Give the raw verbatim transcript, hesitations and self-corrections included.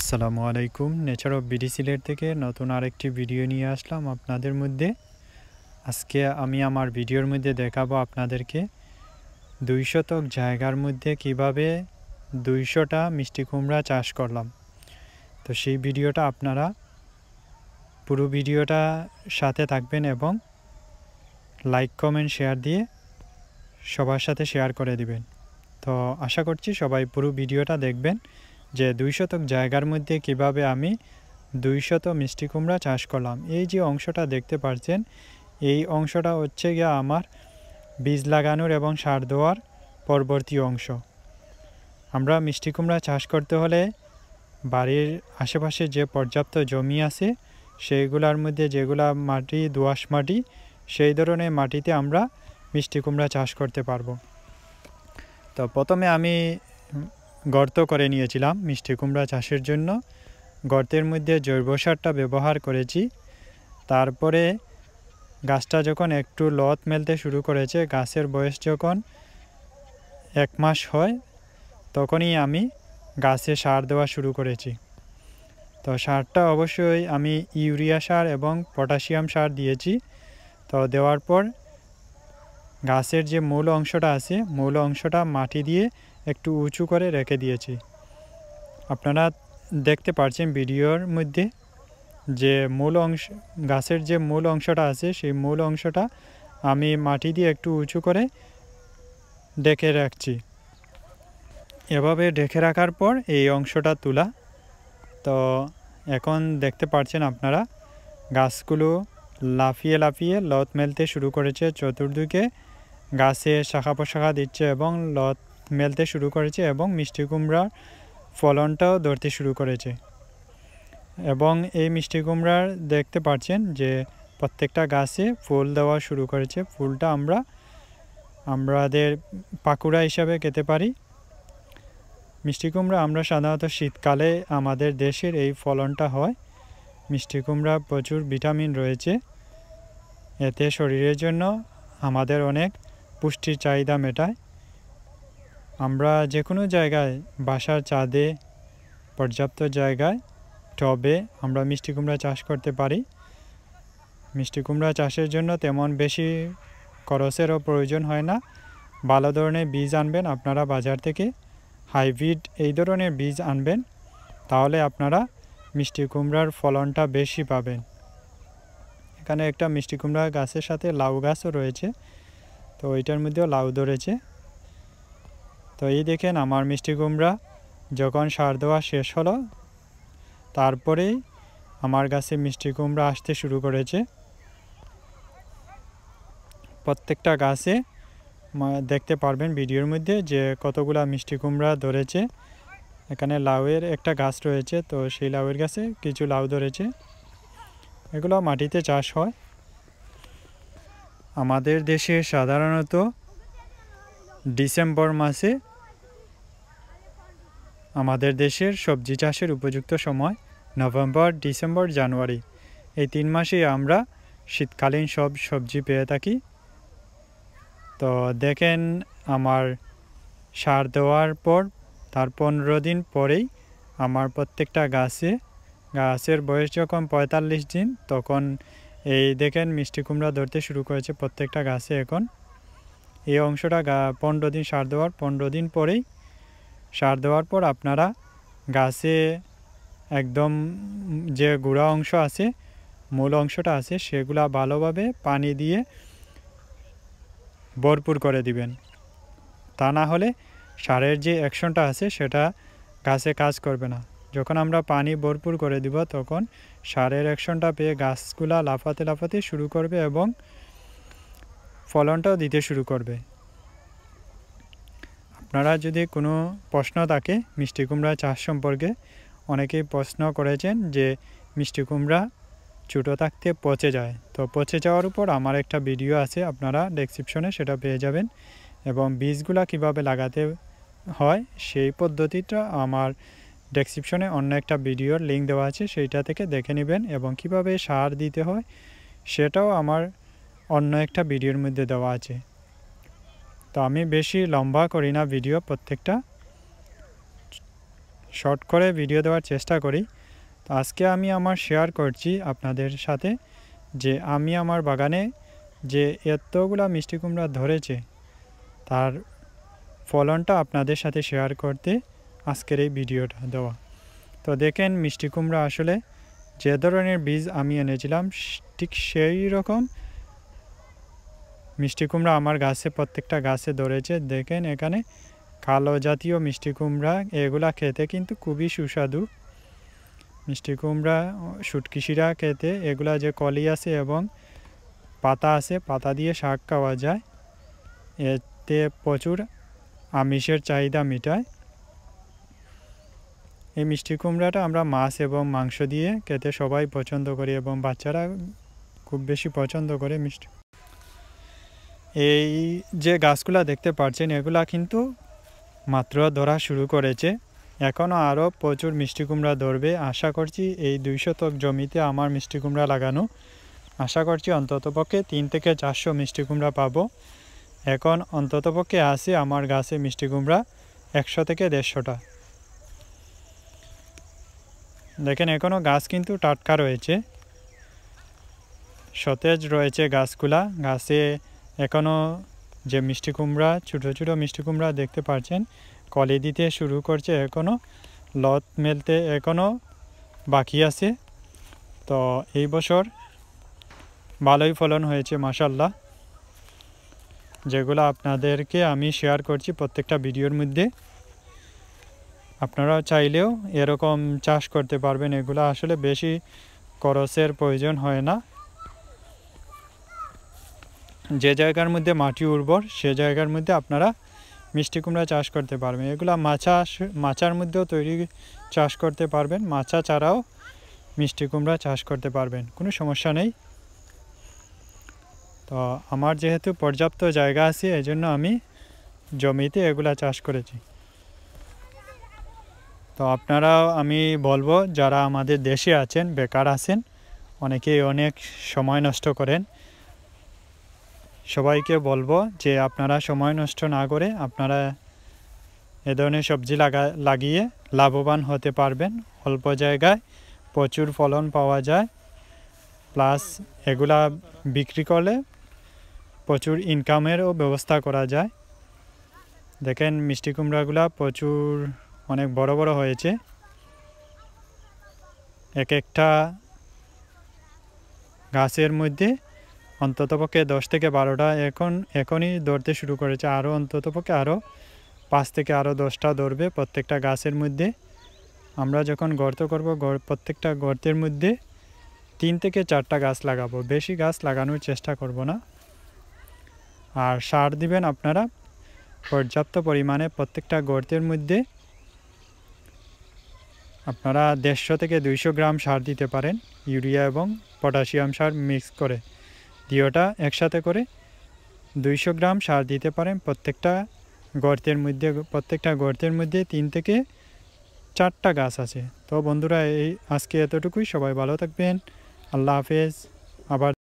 আসসালামু আলাইকুম। Nature of BD Sylhet থেকে নতুন আরেকটি ভিডিও নিয়ে আসলাম আপনাদের মধ্যে। আজকে আমি আমার ভিডিওর মধ্যে দেখাবো আপনাদেরকে দুই শতক জায়গার মধ্যে কিভাবে দুইশোটা মিষ্টি কুমড়া চাষ করলাম। তো সেই ভিডিওটা আপনারা পুরো ভিডিওটা সাথে থাকবেন এবং লাইক কমেন্ট শেয়ার দিয়ে সবার সাথে শেয়ার করে দিবেন। তো আশা করছি সবাই পুরো ভিডিওটা দেখবেন যে দুই শতক জায়গার মধ্যে কিভাবে আমি দুই শত মিষ্টি কুমড়া চাষ করলাম। এই যে অংশটা দেখতে পাচ্ছেন, এই অংশটা হচ্ছে গিয়ে আমার বীজ লাগানোর এবং সার দেওয়ার পরবর্তী অংশ। আমরা মিষ্টি কুমড়া চাষ করতে হলে বাড়ির আশেপাশে যে পর্যাপ্ত জমি আছে সেইগুলোর মধ্যে যেগুলা মাটি দোআঁশ মাটি, সেই ধরনের মাটিতে আমরা মিষ্টি কুমড়া চাষ করতে পারবো। তো প্রথমে আমি গর্ত করে নিয়েছিলাম মিষ্টি কুমড়া চাষের জন্য। গর্তের মধ্যে জৈব সারটা ব্যবহার করেছি। তারপরে গাছটা যখন একটু লত মেলতে শুরু করেছে, গাছের বয়স যখন এক মাস হয়, তখনই আমি গাছে সার দেওয়া শুরু করেছি। তো সারটা অবশ্যই আমি ইউরিয়া সার এবং পটাশিয়াম সার দিয়েছি। তো দেওয়ার পর গাছের যে মূল অংশটা আছে, মূল অংশটা মাটি দিয়ে একটু উঁচু করে রেখে দিয়েছি। আপনারা দেখতে পাচ্ছেন ভিডিওর মধ্যে যে মূল অংশ, গাছের যে মূল অংশটা আছে সেই মূল অংশটা আমি মাটি দিয়ে একটু উঁচু করে ঢেকে রাখছি। এভাবে ঢেকে রাখার পর এই অংশটা তোলা। তো এখন দেখতে পাচ্ছেন আপনারা গাছগুলো লাফিয়ে লাফিয়ে লত মেলতে শুরু করেছে। চতুর্দিকে গাছে শাখা প্রশাখা দিচ্ছে এবং লত মেলতে শুরু করেছে এবং মিষ্টি কুমড়ার ফলনটাও ধরতে শুরু করেছে। এবং এই মিষ্টি কুমড়ার দেখতে পাচ্ছেন যে প্রত্যেকটা গাছে ফুল দেওয়া শুরু করেছে। ফুলটা আমরা আমাদের পাকুড়া হিসাবে খেতে পারি। মিষ্টি কুমড়া আমরা সাধারণত শীতকালে আমাদের দেশের এই ফলনটা হয়। মিষ্টি কুমড়া প্রচুর ভিটামিন রয়েছে, এতে শরীরের জন্য আমাদের অনেক পুষ্টির চাহিদা মেটায়। আমরা যে কোনো জায়গায় বাসার ছাদে পর্যাপ্ত জায়গায় টবে আমরা মিষ্টি কুমড়া চাষ করতে পারি। মিষ্টি কুমড়া চাষের জন্য তেমন বেশি খরচেরও প্রয়োজন হয় না। ভালো ধরনের বীজ আনবেন আপনারা বাজার থেকে, হাইব্রিড এই ধরনের বীজ আনবেন, তাহলে আপনারা মিষ্টি কুমড়ার ফলনটা বেশি পাবেন। এখানে একটা মিষ্টি কুমড়া গাছের সাথে লাউ গাছও রয়েছে, তো এটার মধ্যেও লাউ ধরেছে। তো এই দেখেন আমার মিষ্টি কুমড়া যখন সার দেওয়া শেষ হলো, তারপরেই আমার গাছে মিষ্টি কুমড়া আসতে শুরু করেছে। প্রত্যেকটা গাছে দেখতে পারবেন ভিডিওর মধ্যে যে কতগুলা মিষ্টি কুমড়া ধরেছে। এখানে লাউয়ের একটা গাছ রয়েছে, তো সেই লাউয়ের গাছে কিছু লাউ ধরেছে। এগুলো মাটিতে চাষ হয়। আমাদের দেশে সাধারণত ডিসেম্বর মাসে আমাদের দেশের সবজি চাষের উপযুক্ত সময় নভেম্বর, ডিসেম্বর, জানুয়ারি, এই তিন মাসেই আমরা শীতকালীন সব সবজি পেয়ে থাকি। তো দেখেন আমার সার দেওয়ার পর তার পনেরো দিন পরেই আমার প্রত্যেকটা গাছে গাছের বয়স যখন পঁয়তাল্লিশ দিন, তখন এই দেখেন মিষ্টি কুমড়া ধরতে শুরু করেছে প্রত্যেকটা গাছে। এখন এই অংশটা গা পনেরো দিন সার দেওয়ার পনেরো দিন পরেই সার দেওয়ার পর আপনারা গাছে একদম যে গুঁড়া অংশ আছে, মূল অংশটা আছে, সেগুলা ভালোভাবে পানি দিয়ে ভরপুর করে দিবেন। তা না হলে সারের যে অ্যাকশনটা আছে সেটা গাছে কাজ করবে না। যখন আমরা পানি ভরপুর করে দিব, তখন সারের অ্যাকশনটা পেয়ে গাছগুলা লাফাতে লাফাতে শুরু করবে এবং ফলনটাও দিতে শুরু করবে। আপনারা যদি কোনো প্রশ্ন থাকে মিষ্টি কুমড়া চাষ সম্পর্কে, অনেকেই প্রশ্ন করেছেন যে মিষ্টি কুমড়া ছোটো থাকতে পচে যায়। তো পচে যাওয়ার উপর আমার একটা ভিডিও আছে, আপনারা ডেসক্রিপশনে সেটা পেয়ে যাবেন। এবং বীজগুলা কিভাবে লাগাতে হয় সেই পদ্ধতিটা আমার ডেসক্রিপশনে অন্য একটা ভিডিওর লিঙ্ক দেওয়া আছে, সেইটা থেকে দেখে নেবেন। এবং কিভাবে সার দিতে হয় সেটাও আমার অন্য একটা ভিডিওর মধ্যে দেওয়া আছে। তো আমি বেশি লম্বা করি না ভিডিও, প্রত্যেকটা শর্ট করে ভিডিও দেওয়ার চেষ্টা করি। তো আজকে আমি আমার শেয়ার করছি আপনাদের সাথে যে আমি আমার বাগানে যে এতগুলা মিষ্টি কুমড়া ধরেছে তার ফলনটা আপনাদের সাথে শেয়ার করতে আজকের এই ভিডিওটা দেওয়া। তো দেখেন মিষ্টি কুমড়া আসলে যে ধরনের বীজ আমি এনেছিলাম ঠিক সেই রকম মিষ্টি কুমড়া আমার গাছে প্রত্যেকটা গাছে ধরেছে। দেখেন এখানে কালো জাতীয় মিষ্টি কুমড়া, এগুলা খেতে কিন্তু খুবই সুস্বাদু। মিষ্টি কুমড়া শুটকিশিরা খেতে, এগুলা যে কলি আছে এবং পাতা আছে, পাতা দিয়ে শাক খাওয়া যায়, এতে প্রচুর আমিষের চাহিদা মেটায়। এই মিষ্টি কুমড়াটা আমরা মাছ এবং মাংস দিয়ে খেতে সবাই পছন্দ করি এবং বাচ্চারা খুব বেশি পছন্দ করে মিষ্টি। এই যে গাছগুলা দেখতে পাচ্ছেন এগুলা কিন্তু মাত্র ধরা শুরু করেছে, এখনও আরও প্রচুর মিষ্টি কুমড়া ধরবে। আশা করছি এই দুই শতক জমিতে আমার মিষ্টি কুমড়া লাগানো, আশা করছি অন্ততপক্ষে তিন থেকে চারশো মিষ্টি কুমড়া পাবো। এখন অন্ততপক্ষে আছে আমার গাছে মিষ্টি কুমড়া একশো থেকে দেড়শোটা। দেখেন এখনও গাছ কিন্তু টাটকা রয়েছে, সতেজ রয়েছে গাছগুলা। গাছে এখনও যে মিষ্টি কুমড়া, ছোটো ছোটো মিষ্টি কুমড়া দেখতে পাচ্ছেন কলি দিতে শুরু করছে, এখনও লত মেলতে এখনও বাকি আছে। তো এই বছর ভালোই ফলন হয়েছে মাশাআল্লাহ, যেগুলো আপনাদেরকে আমি শেয়ার করছি প্রত্যেকটা ভিডিওর মধ্যে। আপনারা চাইলেও এরকম চাষ করতে পারবেন, এগুলো আসলে বেশি খরচের প্রয়োজন হয় না। যে জায়গার মধ্যে মাটি উর্বর সে জায়গার মধ্যে আপনারা মিষ্টি কুমড়া চাষ করতে পারবেন। এগুলো মাছা মাচার মধ্যেও তৈরি চাষ করতে পারবেন, মাছা ছাড়াও মিষ্টি কুমড়া চাষ করতে পারবেন, কোনো সমস্যা নেই। তো আমার যেহেতু পর্যাপ্ত জায়গা আছে এই জন্য আমি জমিতে এগুলা চাষ করেছি। তো আপনারাও আমি বলবো যারা আমাদের দেশে আছেন, বেকার আছেন, অনেকেই অনেক সময় নষ্ট করেন, সবাইকে বলবো যে আপনারা সময় নষ্ট না করে আপনারা এ ধরনের সবজি লাগা লাগিয়ে লাভবান হতে পারবেন। অল্প জায়গায় প্রচুর ফলন পাওয়া যায়, প্লাস এগুলা বিক্রি করলে প্রচুর ইনকামেরও ব্যবস্থা করা যায়। দেখেন মিষ্টি কুমড়াগুলা প্রচুর অনেক বড় বড় হয়েছে, এক একটা গাছের মধ্যে অন্ততপক্ষে দশ থেকে বারোটা এখন এখনই ধরতে শুরু করেছে, আরও অন্ততপক্ষে আরও পাঁচ থেকে আরও দশটা ধরবে প্রত্যেকটা গাছের মধ্যে। আমরা যখন গর্ত করব প্রত্যেকটা গর্তের মধ্যে তিন থেকে চারটা গাছ লাগাবো, বেশি গাছ লাগানোর চেষ্টা করব না। আর সার দিবেন আপনারা পর্যাপ্ত পরিমাণে, প্রত্যেকটা গর্তের মধ্যে আপনারা দেড়শো থেকে দুইশো গ্রাম সার দিতে পারেন, ইউরিয়া এবং পটাশিয়াম সার মিক্স করে দিওটা একসাথে করে দুইশো গ্রাম সার দিতে পারেন প্রত্যেকটা গর্তের মধ্যে। প্রত্যেকটা গর্তের মধ্যে তিন থেকে চারটা গাছ আছে। তো বন্ধুরা এই আজকে এতটুকুই, সবাই ভালো থাকবেন, আল্লাহ হাফেজ। আবার